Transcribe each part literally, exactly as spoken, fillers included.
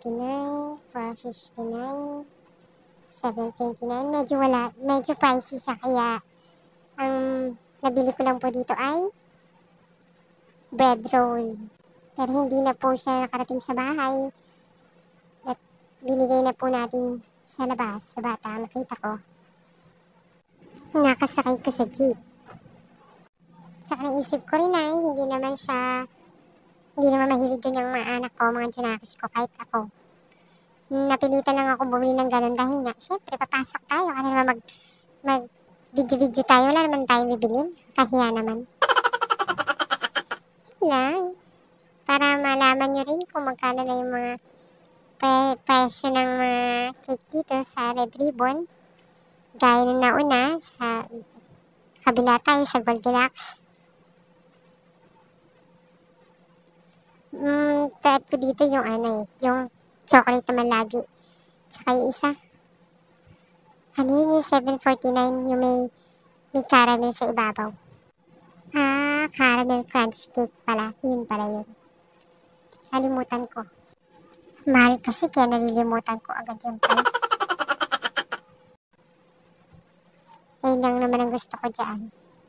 fifty-nine, four fifty-nine, seven twenty-nine. Medyo wala, medyo pricey siya kaya ang nabili ko lang po dito ay bread roll. Pero hindi na po siya nakarating sa bahay. At binigay na po natin sa labas, sa bata. Nakita ko. Nakasakay ko sa jeep. Saka naisip ko rin ay hindi naman siya, hindi naman mahilig doon yung mga anak ko, mga junakis ko, kahit ako. Napilitan lang ako bumili ng ganun dahil nga, syempre, papasok tayo. Ano naman mag, mag video-video tayo. Wala naman tayong bibilin. Kahiya naman. Yun lang. Para malaman nyo rin kung magkano na yung mga pre- presyo ng mga cake dito sa Red Ribbon. Gaya ng nauna sa kabila tayo sa Goldilocks. Hmm, taat ko dito yung ano eh, yung chocolate naman lagi. Tsaka yung isa. Ano yun yung seven forty-nine, yung may, may caramel sa ibabaw. Ah, caramel crunch cake pala. Yun pala yun. Nalimutan ko. Mahal kasi kaya nalilimutan ko agad yung price. Ayun lang naman ang gusto ko dyan.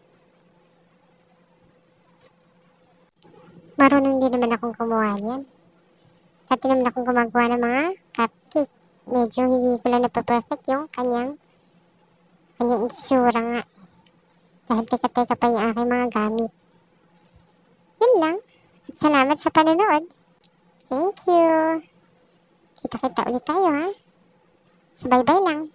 Marunong din naman akong gumawa yan. Dati naman akong gumagawa ng mga cupcake. Medyo hindi ko lang napaperfect yung kanyang kanyang itsura nga. Dahil teka-teka pa yung aking mga gamit. Yun lang. At salamat sa panonood. Thank you. Kita-kita ulit tayo ha. So bye-bye lang.